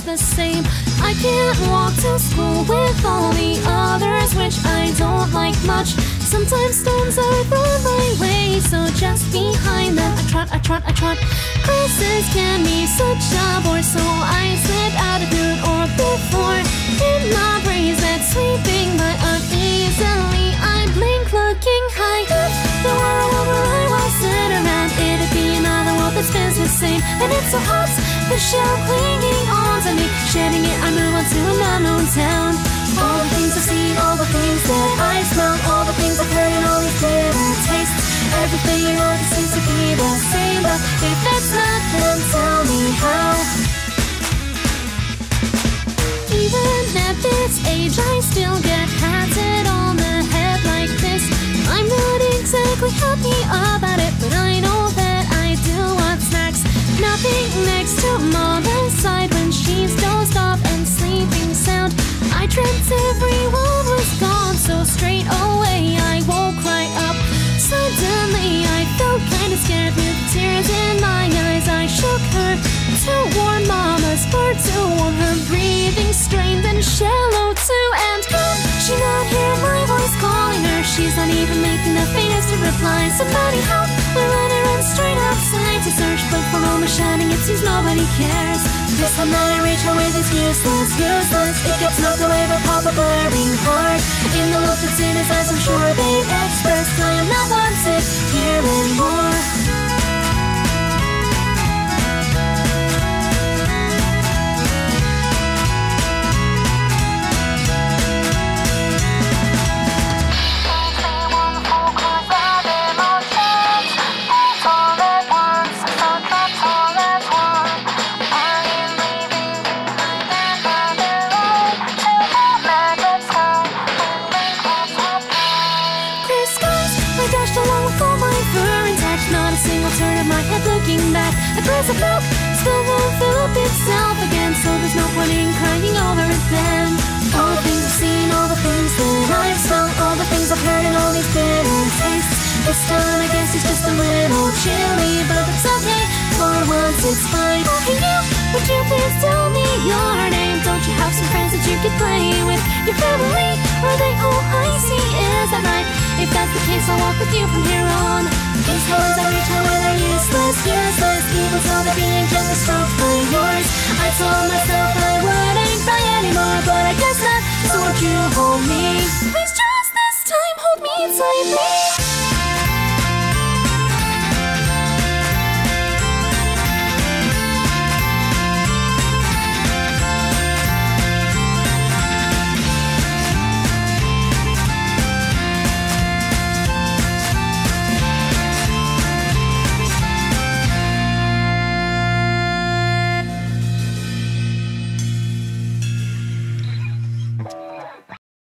the same. I can't walk to school with all the others, which I don't like much. Sometimes stones are thrown my way, so just behind them I trot. Classes can be such a bore, so I slip out of noon or before. In my breeze that's sweeping by uneasily, I blink looking high. The world where I was sit around, it'd be another world that spins the same. And it's so hot, the shell clinging on to me, shedding it, I move on to an unknown town. All the things I've seen, all the things that I smell, all the things I've heard and all these bitter tastes. Everything you know seems to be the same, but if it's not, then tell me how. Even at this age I still get patted on the head like this. I'm not exactly happy about it, but I know that I do what's next. Nothing next to Mama's side when she's dozed off and sleeping sound. I dreamt everyone was gone, so straight away I woke right up. Suddenly I felt kinda scared with tears in my eyes. I shook her to warm Mama's part, to warm her breathing strained and shallow too. And can she not hear my voice calling her? She's not even making the faintest of reply. Somebody help, we're on a run straight outside to search, but for all my shining it seems nobody cares. This time that I reach her with is useless. It gets knocked away by Papa blaring hard. In the look that's in his eyes I'm sure they've expressed I am not wanted here anymore. Looking back, a glass of milk still won't fill up itself again, so there's no point in crying over it then. All the things I've seen, all the things that I've smelled, all the things I've heard and all these bitter tastes. This time I guess it's just a little chilly, but it's okay, for once it's fine. Oh hey you, would you please tell me your name? Don't you have some friends that you could play with? Your family, are they all I see? Is that right? If that's the case I'll walk with you from here on. These hands I reach out with are useless. Even so they're being gently stroked by yours. I told myself I wouldn't cry anymore, but I guess not, so won't you hold me? Please just this time hold me tightly.